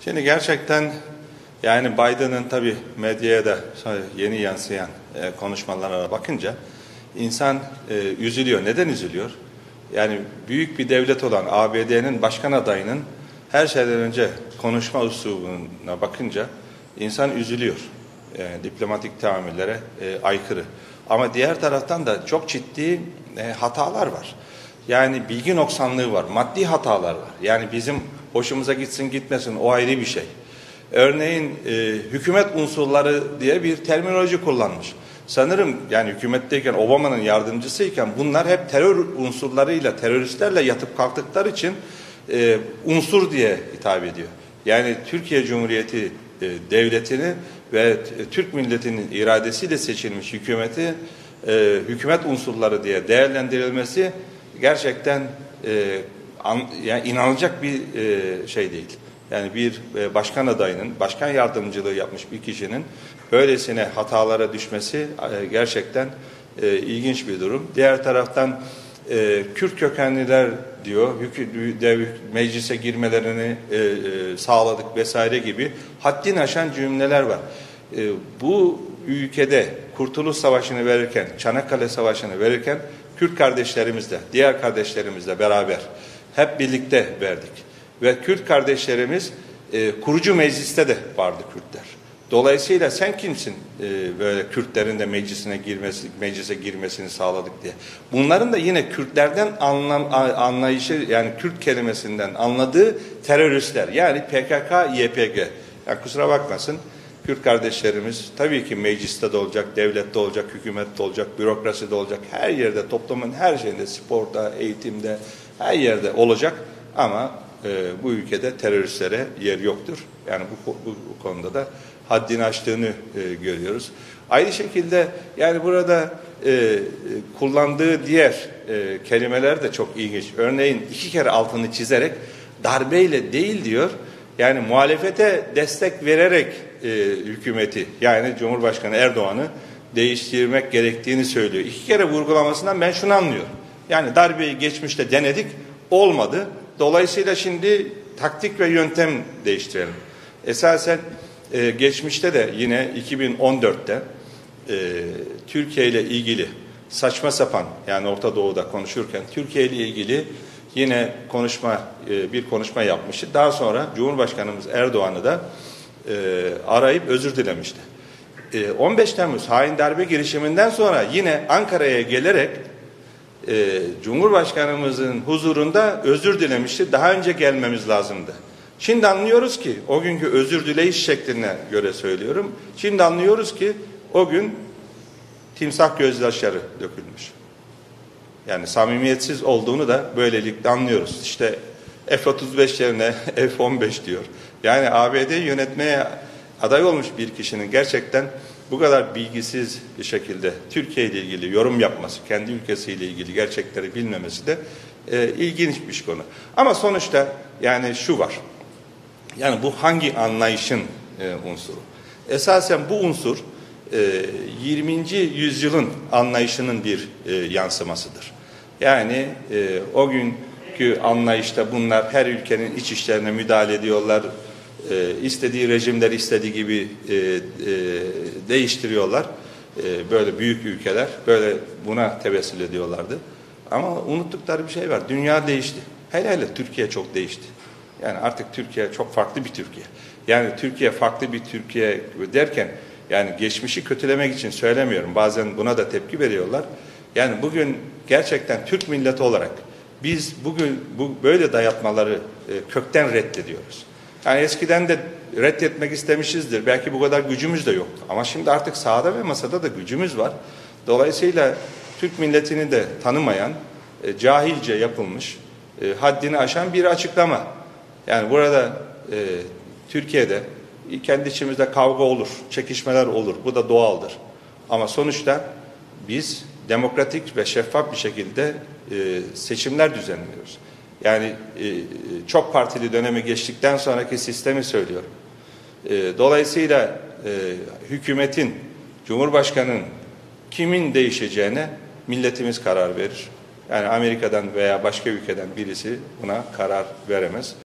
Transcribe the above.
Şimdi gerçekten yani Biden'ın tabii medyaya da yeni yansıyan konuşmalarına bakınca insan üzülüyor. Neden üzülüyor? Yani büyük bir devlet olan ABD'nin başkan adayının her şeyden önce konuşma üslubuna bakınca insan üzülüyor. Diplomatik tahammüllere aykırı. Ama diğer taraftan da çok ciddi hatalar var. Yani bilgi noksanlığı var, maddi hatalar var. Yani bizim hoşumuza gitsin gitmesin o ayrı bir şey. Örneğin hükümet unsurları diye bir terminoloji kullanmış. Sanırım yani hükümetteyken Obama'nın yardımcısıyken bunlar hep terör unsurlarıyla, teröristlerle yatıp kalktıkları için unsur diye hitap ediyor. Yani Türkiye Cumhuriyeti devletini ve Türk milletinin iradesiyle seçilmiş hükümeti hükümet unsurları diye değerlendirilmesi gerçekten yani inanılacak bir şey değil. Yani bir başkan adayının, başkan yardımcılığı yapmış bir kişinin böylesine hatalara düşmesi gerçekten ilginç bir durum. Diğer taraftan Kürt kökenliler diyor, meclise girmelerini sağladık vesaire gibi haddini aşan cümleler var. Bu ülkede Kurtuluş Savaşı'nı verirken, Çanakkale Savaşı'nı verirken Kürt kardeşlerimizle, diğer kardeşlerimizle beraber hep birlikte verdik. Ve Kürt kardeşlerimiz kurucu mecliste de vardı Kürtler. Dolayısıyla sen kimsin böyle Kürtlerin de meclise girmesini sağladık diye. Bunların da yine Kürtlerden anlayışı yani Kürt kelimesinden anladığı teröristler yani PKK, YPG. Yani kusura bakmasın Kürt kardeşlerimiz tabii ki mecliste de olacak, devlette olacak, hükümette olacak, bürokraside olacak, her yerde toplumun her şeyinde, sporda, eğitimde her yerde olacak ama bu ülkede teröristlere yer yoktur. Yani bu konuda da haddini aştığını görüyoruz. Aynı şekilde yani burada kullandığı diğer kelimeler de çok ilginç. Örneğin 2 kere altını çizerek darbeyle değil diyor. Yani muhalefete destek vererek hükümeti yani Cumhurbaşkanı Erdoğan'ı değiştirmek gerektiğini söylüyor. 2 kere vurgulamasından ben şunu anlıyorum. Yani darbeyi geçmişte denedik, olmadı. Dolayısıyla şimdi taktik ve yöntem değiştirelim. Esasen geçmişte de yine 2014'te Türkiye ile ilgili saçma sapan yani Orta Doğu'da konuşurken Türkiye ile ilgili yine bir konuşma yapmıştı. Daha sonra Cumhurbaşkanımız Erdoğan'ı da arayıp özür dilemişti. 15 Temmuz hain darbe girişiminden sonra yine Ankara'ya gelerek Cumhurbaşkanımızın huzurunda özür dilemişti. Daha önce gelmemiz lazımdı. Şimdi anlıyoruz ki o günkü özür dileyiş şekline göre söylüyorum. Şimdi anlıyoruz ki o gün timsah gözyaşları dökülmüş. Yani samimiyetsiz olduğunu da böylelikle anlıyoruz. İşte F-35 yerine F-15 diyor. Yani ABD yönetmeye aday olmuş bir kişinin gerçekten bu kadar bilgisiz bir şekilde Türkiye ile ilgili yorum yapması, kendi ülkesiyle ilgili gerçekleri bilmemesi de ilginç bir konu. Ama sonuçta yani şu var. Yani bu hangi anlayışın unsuru? Esasen bu unsur 20. yüzyılın anlayışının bir yansımasıdır. Yani o günkü anlayışta bunlar her ülkenin iç işlerine müdahale ediyorlar. İstediği rejimleri istediği gibi değiştiriyorlar. Böyle büyük ülkeler böyle buna tevessül ediyorlardı. Ama unuttukları bir şey var. Dünya değişti. Hele Türkiye çok değişti. Yani artık Türkiye çok farklı bir Türkiye. Yani Türkiye farklı bir Türkiye derken yani geçmişi kötülemek için söylemiyorum. Bazen buna da tepki veriyorlar. Yani bugün gerçekten Türk milleti olarak biz bugün böyle dayatmaları kökten reddediyoruz. Yani eskiden de reddetmek istemişizdir. Belki bu kadar gücümüz de yoktu. Ama şimdi artık sahada ve masada da gücümüz var. Dolayısıyla Türk milletini de tanımayan, cahilce yapılmış, haddini aşan bir açıklama. Yani burada Türkiye'de kendi içimizde kavga olur, çekişmeler olur. Bu da doğaldır. Ama sonuçta biz demokratik ve şeffaf bir şekilde seçimler düzenliyoruz. Yani çok partili dönemi geçtikten sonraki sistemi söylüyorum. Dolayısıyla hükümetin, Cumhurbaşkanı'nın kimin değişeceğine milletimiz karar verir. Yani Amerika'dan veya başka ülkeden birisi buna karar veremez.